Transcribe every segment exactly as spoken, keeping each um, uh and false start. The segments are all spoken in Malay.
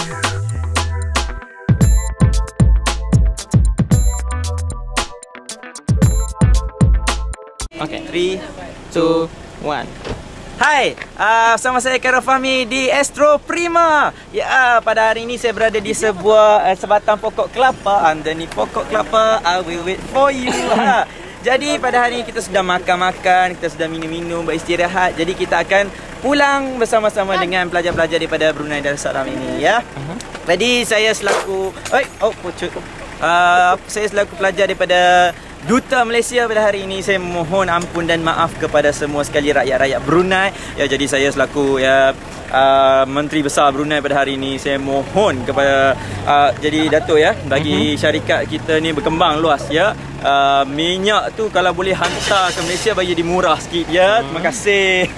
Okay, three, two, one. Hai, uh, bersama saya Khairul Fahmi di Astro Prima. Ya, uh, pada hari ini saya berada di sebuah uh, sebatang pokok kelapa. Underneath pokok kelapa, I will wait for you. Ha. Jadi pada hari ini kita sudah makan-makan, kita sudah minum-minum, beristirahat. Jadi kita akan pulang bersama-sama dengan pelajar-pelajar daripada Brunei Darussalam ini, ya. Uh-huh. Jadi saya selaku, oi, oh, pucut. Uh, saya selaku pelajar daripada Duta Malaysia pada hari ini, saya mohon ampun dan maaf kepada semua sekali rakyat-rakyat Brunei. Ya, jadi saya selaku ya uh, Menteri Besar Brunei pada hari ini, saya mohon kepada uh, jadi Datuk ya, bagi syarikat kita ni berkembang luas ya. Uh, minyak tu kalau boleh hantar ke Malaysia bagi dia murah sikit ya. Terima kasih.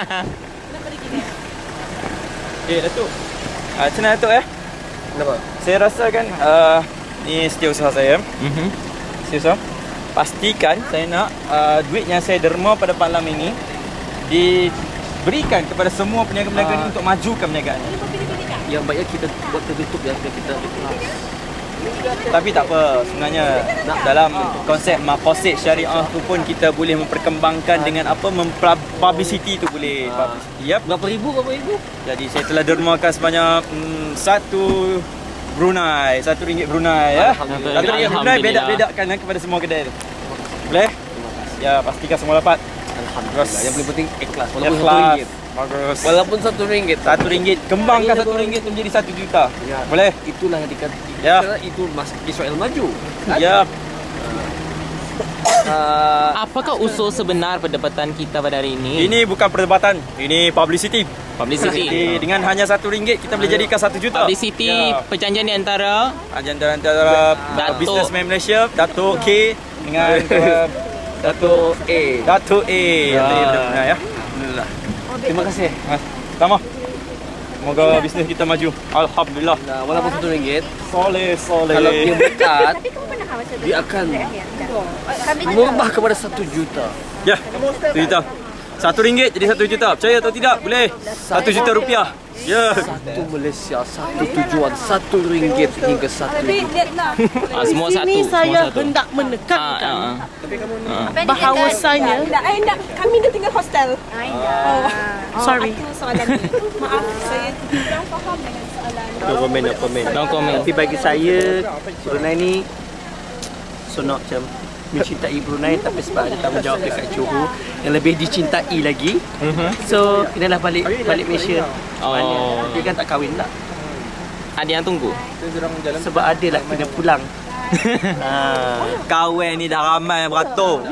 Eh, Datuk. Uh, macam mana Datuk eh? Kenapa? Saya rasa kan uh, ni setiausaha saya. Mhm. Setiausaha. Pastikan saya nak uh, duit yang saya derma pada malam ini diberikan kepada semua peniaga-peniaga uh, ni untuk majukan perniagaan. Yang baiknya kita buat tertutup ya, kita ikhlas. Tapi tak apa, sebenarnya nak dalam konsep makosid syariah tu pun kita boleh memperkembangkan uh, dengan apa, mempublicity tu boleh. Uh, yep. Berapa ribu, berapa ribu? Jadi saya telah dermakan sebanyak mm, satu Brunei, satu ringgit Brunei ya. Satu ringgit Brunei bedak-bedakkan kepada semua kedai tu. Boleh? Ya, pastikan semua dapat. Alhamdulillah. Yang paling penting ikhlas. Walaupun ikhlas. satu ringgit. Bagus. Walaupun satu ringgit. Satu ringgit. Kembangkan satu ringgit menjadi satu juta. Ya. Boleh? Itulah yang dikatakan. Ya. Itu Mas Israel maju. Kan? Ya. Uh, Apakah usul sebenar perdebatan kita pada hari ini? Ini bukan perdebatan, ini publicity. Publicity. Jadi, dengan hanya satu ringgit kita boleh jadikan satu juta. Publicity ya. Perjanjian di antara Antara antara Datuk Businessman Malaysia, Datuk K dengan uh, Datuk A. Datuk A. Ya. Benar ya. Alhamdulillah. Terima kasih. Sama. Semoga bisnes kita maju. Alhamdulillah. Nah, walaupun satu ringgit, soleh soleh. kalau dia berkat, dia akan mengubah kepada satu juta. Ya, satu juta. Satu ringgit jadi satu juta. Percaya atau tidak? Boleh. Satu juta rupiah. Ya. Satu Malaysia, satu tujuan, satu ringgit hingga satu juta. Ah, semua satu. Di sini saya satu. hendak menekankan Ah, ah. bahawasanya Eh, nak kami dah tinggal hostel. oh, sorry. Itu soalan ni. Maaf, saya kurang faham dengan soalan. No comment, no comment. No comment. Tapi bagi saya, Brunei ni sonok macam mencintai Brunei, tapi sebab ada tanggungjawab dekat Johor yang lebih dicintai lagi. So, kenalah balik balik Malaysia. Oh. Dia kan tak kahwin tak? Ada yang tunggu. Sebab ada lah kena pulang. Ha, kawan ni dah ramai beratur.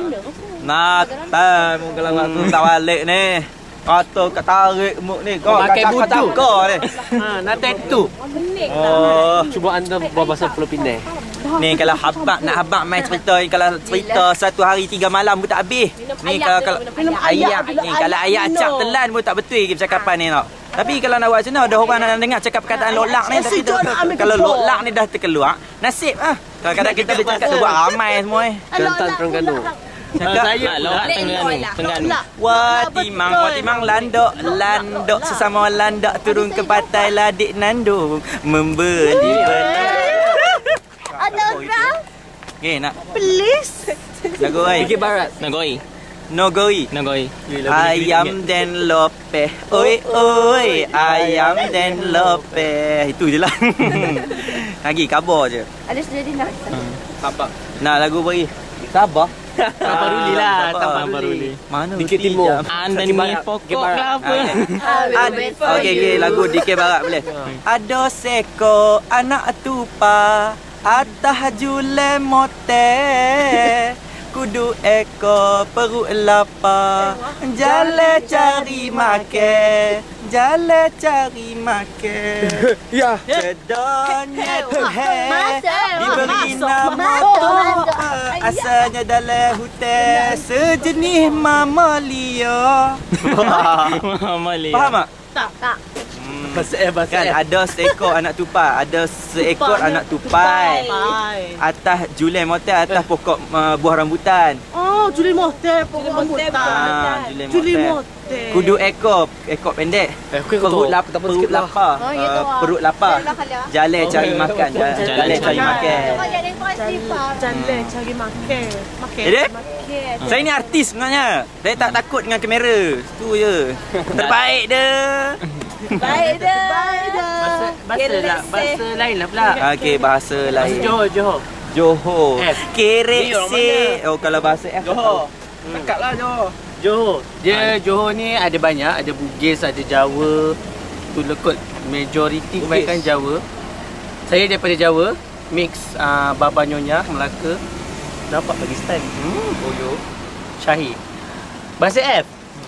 Natal mu kalau waktu tak balik ni. Kata kat tarik muk ni. Kau Pakai budu kau ni. Ha, nak tattoo. Oh, Cuba anda berbahasa Pulau Pinang. ni kalau habak nak habak main cerita ni, kalau cerita satu hari tiga malam pun tak habis. Ni kalau kalau ayam ni kalau ayam acak telan pun tak betul ke percakapan ni tau. Tapi kalau nak buat macam mana, ada orang nak dengar cakap perkataan lolak ni, tapi kalau lolak ni dah terkeluar, nasib ah. Kadang-kadang kita bercakap tu buat ramai semua ni. Kelantan Terengganu. Cakap Nak lorak Terengganu. Terengganu. Wah timang, wah timang landok, landok sesama landak turun ke pantai Ladik Nandung membeli beli. autograph, Okay, nak please. lagu ai. Bukit Barat. Nagoi. Nogoi. Nagoi. Ayam dan lope. Oi oi, ayam dan lope. Itu je lah. Lagi kabar je. Ada sudah di nak. Apa? Nak lagu bagi. Sabar. Tabaruli lah, Tabaruli. Mana? Dikit Timur. Anda ni pokok kelapa. Okey okey, lagu Dikit Barat boleh. Ada seko anak tupa atas jule mote. Kudu eko perut lapar, jale cari make, jale cari make. Ya. Cedonnya tuhe diberi nama tupa, asalnya dalam hutan sejenis mamalia. Mamalia. Faham tak? Tak. Tak. Hmm. Bahasa F, bahasa Kan F. ada seekor anak tupai, ada seekor anak tupai. Tupai. Atas julen motel, atas pokok uh, buah rambutan. Oh, Oh, Julie Motel pun rambutan. Ah, Julie Motel. Motel. Kudu ekor, ekor pendek. Perut lapar, perut lapar. Oh, ya Uh, tu. perut lapar. Jalan cari makan. Jalan cari makan. Jalan cari makan. Makan. Jadi, saya ni artis sebenarnya. Saya tak takut dengan kamera. Itu je. Terbaik dah. Baik dah. Baik dah. Bahasa, bahasa, lah, bahasa lain lah pula. Okey, bahasa Bahasa lain. Johor, Johor. Johor. F. Kerek Ni orang se. Oh, kalau bahasa F. Johor. Dekat lah Johor. Johor. Dia Johor ni ada banyak, ada Bugis, ada Jawa. Tu lekut majoriti kebanyakan Jawa. Saya daripada Jawa, mix uh, Baba Nyonya, Melaka. Nampak Pakistan. Hmm, Boyo. Syahid. Bahasa F.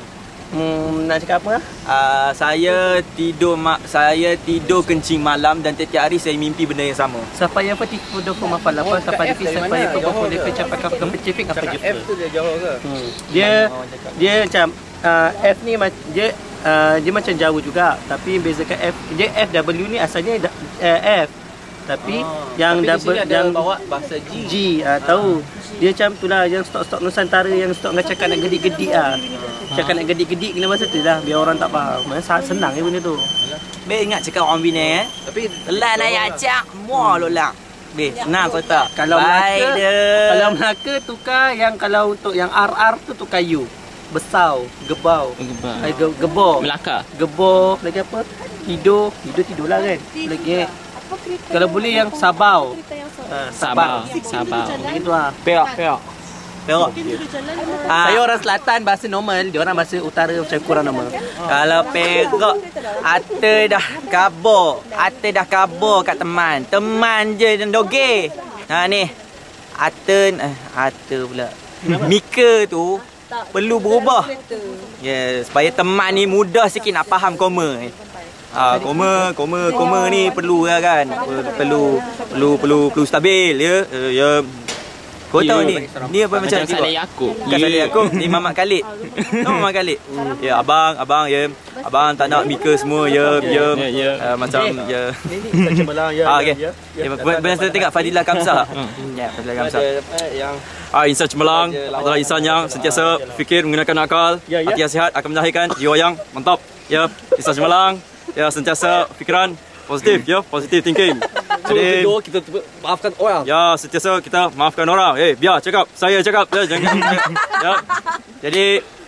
Hmm, nak cakap apa? Uh, saya tidur mak saya tidur kencing malam dan setiap hari saya mimpi benda yang sama. Siapa yang pati kudo ko mapalapan, siapa di siapa yang ko ko lepe capa ka ke Pacific apa je. F tu dia Johor ke? Hmm. Dia dia macam uh, F ni dia uh, dia macam Jawa juga, tapi bezakan F dia F W ni asalnya uh, F. Tapi oh, yang tapi double yang bawa bahasa G. G uh, tahu. Dia macam tu lah, yang stok-stok Nusantara yang stok dengan cakap nak gedik-gedik ah. Cakap nak gedik-gedik kena bahasa tu lah biar orang tak faham. Maksudnya senang je benda tu. Be ingat cakap orang Penang eh. Tapi telan ayat acak muah lolak. Be senang kata. Kalau baik Melaka, dia. kalau Melaka tukar yang kalau untuk yang R R tu tukar U. Besau, gebau. Gebau. Ay, ge, gebor. Melaka. Gebor, lagi apa? Tidur, tidur tidur lah kan. Lagi kalau boleh yang Sabau. Ha, Sabah. Sabah. Gitu lah. Perak, perak. Perak. Ah, Saya orang selatan bahasa normal, dia orang bahasa utara macam kurang normal. kalau Perak ate dah kabur, ate dah kabur kat teman. Teman je dan doge. Ha ni. Ate eh ate pula. Mika tu perlu berubah. Ya, yeah, supaya teman ni mudah sikit nak faham koma. Ah, koma, koma, koma ni perlu lah kan. Perlu perlu perlu perlu stabil ya. Uh, ya. Kau tahu ni. Ni apa macam Macam Saleh Yaakob. Bukan Saleh Yaakob, ni Mamat Khalid. Tahu Mamat Khalid? Ya, abang, abang ya. Abang tak nak Mika semua ya, ya. Ya, ya. Uh, macam ya. Ni cemerlang ya. Ah, okey. Ya, benar saya tengok Fadilah Kamsah. Ya, Fadilah Kamsah. yang Ah, insan cemerlang adalah insan yang sentiasa fikir menggunakan akal, hati yang sihat akan melahirkan jiwa yang mantap. Ya, insan cemerlang ya sentiasa fikiran positif ya, positive thinking. Jadi kita maafkan orang. ya sentiasa kita maafkan orang. Eh, biar cakap, saya cakap ya, jangan ya. Jadi